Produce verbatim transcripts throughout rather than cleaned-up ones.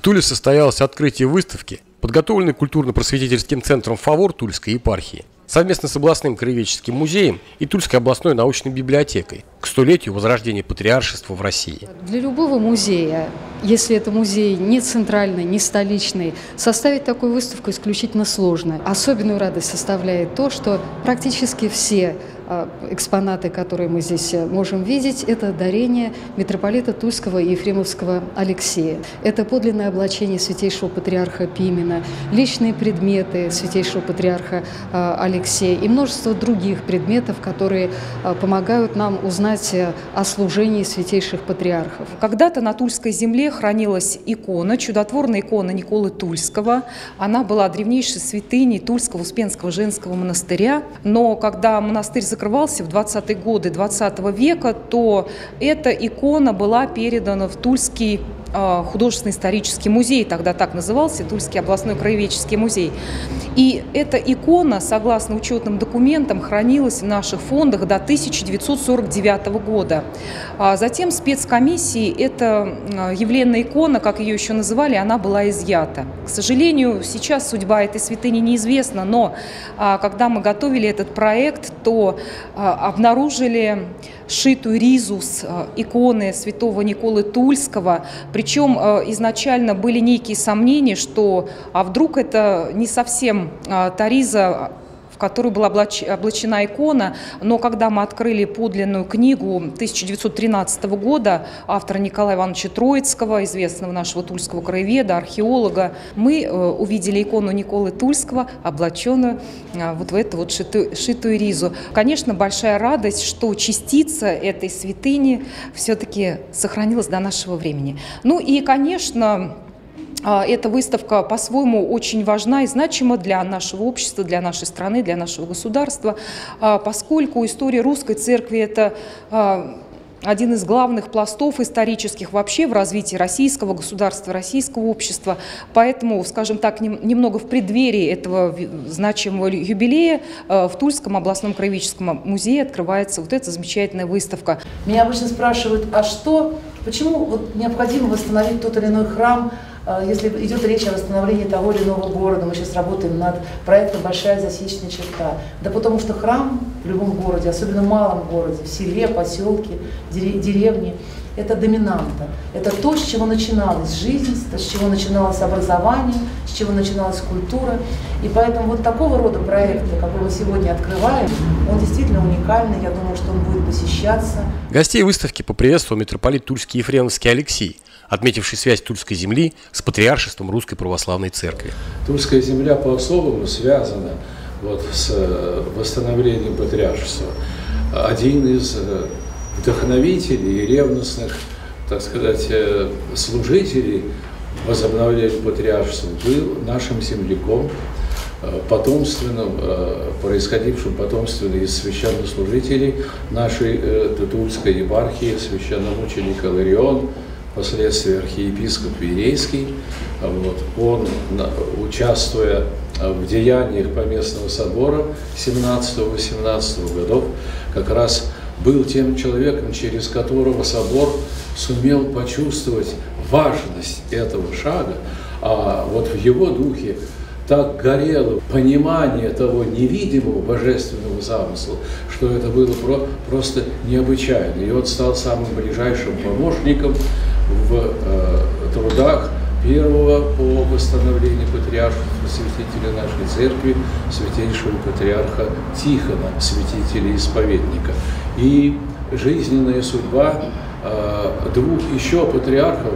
Туле состоялось открытие выставки, подготовленной культурно-просветительским центром «Фавор» Тульской епархии, совместно с областным краеведческим музеем и Тульской областной научной библиотекой к столетию возрождения патриаршества в России. Для любого музея, если это музей не центральный, не столичный, составить такую выставку исключительно сложно. Особенную радость составляет то, что практически все экспонаты, которые мы здесь можем видеть, это дарение митрополита Тульского и Ефремовского Алексея. Это подлинное облачение святейшего патриарха Пимена, личные предметы святейшего патриарха Алексея и множество других предметов, которые помогают нам узнать о служении святейших патриархов. Когда-то на Тульской земле хранилась икона, чудотворная икона Николы Тульского. Она была древнейшей святыней Тульского Успенского женского монастыря. Но когда монастырь закрывался в двадцатые годы двадцатого века, то эта икона была передана в Тульский художественный исторический музей, тогда так назывался, Тульский областной краеведческий музей. И эта икона, согласно учетным документам, хранилась в наших фондах до тысяча девятьсот сорок девятого года. А затем спецкомиссией эта явленная икона, как ее еще называли, она была изъята. К сожалению, сейчас судьба этой святыни неизвестна, но когда мы готовили этот проект, то обнаружили сшитую ризу с иконы святого Николы Тульского. Причем изначально были некие сомнения, что а вдруг это не совсем та риза, в которую была облачена икона, но когда мы открыли подлинную книгу тысяча девятьсот тринадцатого года автора Николая Ивановича Троицкого, известного нашего тульского краеведа, археолога, мы увидели икону Николы Тульского, облаченную вот в эту вот шитую, шитую ризу. Конечно, большая радость, что частица этой святыни все-таки сохранилась до нашего времени. Ну и, конечно, эта выставка по-своему очень важна и значима для нашего общества, для нашей страны, для нашего государства, поскольку история русской церкви – это один из главных пластов исторических вообще в развитии российского государства, российского общества. Поэтому, скажем так, немного в преддверии этого значимого юбилея в Тульском областном краеведческом музее открывается вот эта замечательная выставка. Меня обычно спрашивают, а что, почему вот необходимо восстановить тот или иной храм, если идет речь о восстановлении того или иного города. Мы сейчас работаем над проектом «Большая засечная черта». Да потому что храм в любом городе, особенно в малом городе, в селе, поселке, деревне, это доминанта. Это то, с чего начиналась жизнь, с чего начиналось образование, с чего начиналась культура. И поэтому вот такого рода проекты, какой мы сегодня открываем, он действительно уникальный. Я думаю, что он будет посещаться. Гостей выставки поприветствовал митрополит Тульский Ефремовский Алексей, отметивший связь Тульской земли с патриаршеством Русской Православной Церкви. Тульская земля по-особому связана вот с восстановлением патриаршества. Один из вдохновителей и ревностных, так сказать, служителей возобновления патриаршества был нашим земляком, потомственным, происходившим потомственно из священнослужителей нашей Тульской епархии, священномученик Иларион, впоследствии архиепископ Верейский. Вот. Он, участвуя в деяниях Поместного собора семнадцатого-восемнадцатого годов, как раз был тем человеком, через которого собор сумел почувствовать важность этого шага, а вот в его духе так горело понимание того невидимого божественного замысла, что это было про, просто необычайно. И он стал самым ближайшим помощником в э, трудах первого по восстановлению патриаршества святителя нашей церкви, святейшего патриарха Тихона, святителя-исповедника. И жизненная судьба э, двух еще патриархов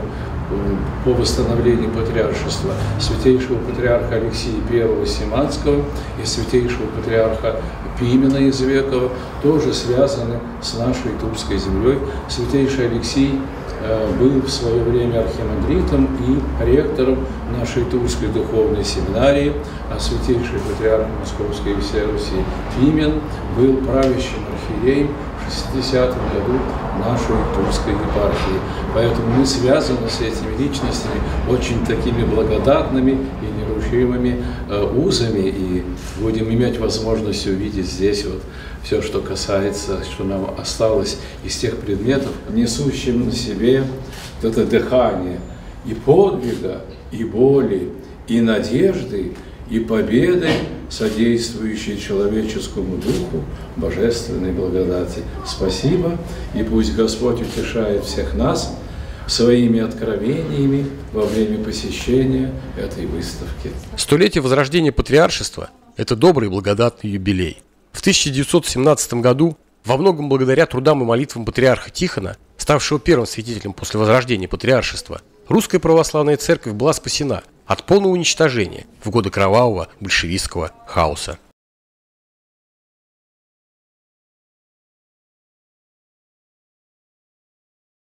по восстановлению патриаршества, святейшего патриарха Алексия Первого Симанского и святейшего патриарха Пимена Извекова, тоже связаны с нашей Тульской землей. Святейший Алексий э, был в свое время архимандритом и ректором нашей Тульской духовной семинарии, а святейший патриарх Московской и всей Руси Пимен был правящим архиереем в шестидесятом году нашей Тульской епархии. Поэтому мы связаны с этими личностями очень такими благодатными и нерушимыми э, узами, и будем иметь возможность увидеть здесь вот все, что касается, что нам осталось из тех предметов, несущим на себе вот это дыхание и подвига, и боли, и надежды, и победы, содействующие человеческому духу божественной благодати. Спасибо, и пусть Господь утешает всех нас своими откровениями во время посещения этой выставки. Столетие возрождения патриаршества – это добрый и благодатный юбилей. В тысяча девятьсот семнадцатом году, во многом благодаря трудам и молитвам патриарха Тихона, ставшего первым святителем после возрождения патриаршества, русская православная церковь была спасена от полного уничтожения в годы кровавого большевистского хаоса.